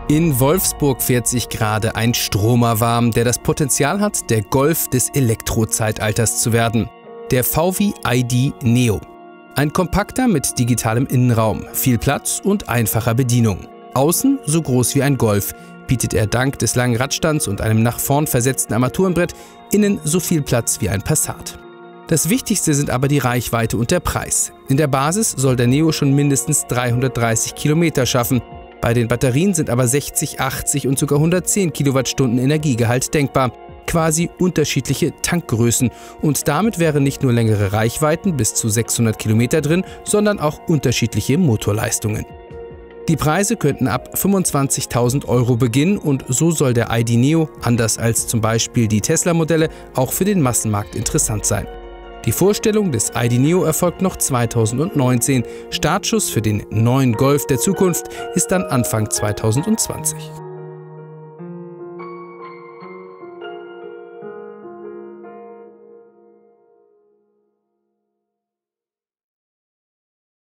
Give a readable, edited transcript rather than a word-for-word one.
In Wolfsburg fährt sich gerade ein Stromer warm, der das Potenzial hat, der Golf des Elektrozeitalters zu werden. Der VW ID Neo. Ein kompakter mit digitalem Innenraum, viel Platz und einfacher Bedienung. Außen so groß wie ein Golf, bietet er dank des langen Radstands und einem nach vorn versetzten Armaturenbrett innen so viel Platz wie ein Passat. Das Wichtigste sind aber die Reichweite und der Preis. In der Basis soll der Neo schon mindestens 330 Kilometer schaffen. Bei den Batterien sind aber 60, 80 und sogar 110 Kilowattstunden Energiegehalt denkbar. Quasi unterschiedliche Tankgrößen. Und damit wären nicht nur längere Reichweiten bis zu 600 Kilometer drin, sondern auch unterschiedliche Motorleistungen. Die Preise könnten ab 25.000 € beginnen und so soll der ID Neo, anders als zum Beispiel die Tesla-Modelle, auch für den Massenmarkt interessant sein. Die Vorstellung des ID Neo erfolgt noch 2019. Startschuss für den neuen Golf der Zukunft ist dann Anfang 2020.